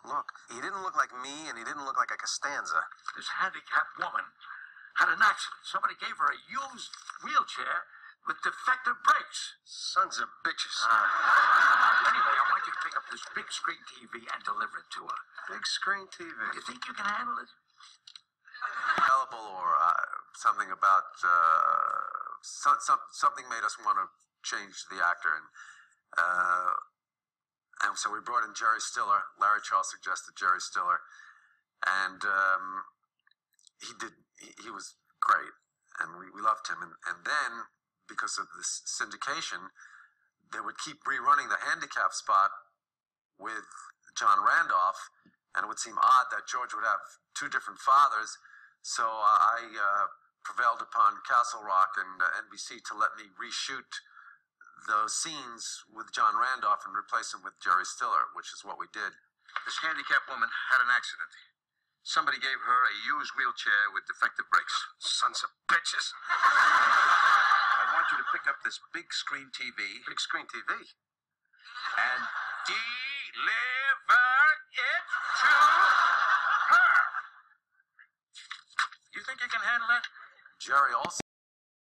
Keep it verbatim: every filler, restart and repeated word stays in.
look. He didn't look like me, and he didn't look like a Costanza. This handicapped woman had an accident. Somebody gave her a used wheelchair with defective brakes. Sons of bitches. Uh, anyway, I want you to pick up this big screen T V and deliver it to her. Big screen T V. You think you can handle it? Available, or uh, something about uh, so, some, something made us want to change the actor, and uh, and so we brought in Jerry Stiller. Larry Charles suggested Jerry Stiller, and um, he did. He, he was great, and we, we loved him. And, and then, because of this syndication, they would keep rerunning the handicap spot with John Randolph, and it would seem odd that George would have two different fathers. So uh, I uh, prevailed upon Castle Rock and uh, N B C to let me reshoot those scenes with John Randolph and replace him with Jerry Stiller, which is what we did. This handicapped woman had an accident. Somebody gave her a used wheelchair with defective brakes. Sons of bitches. I want you to pick up this big screen T V. Big screen T V? And deliver it to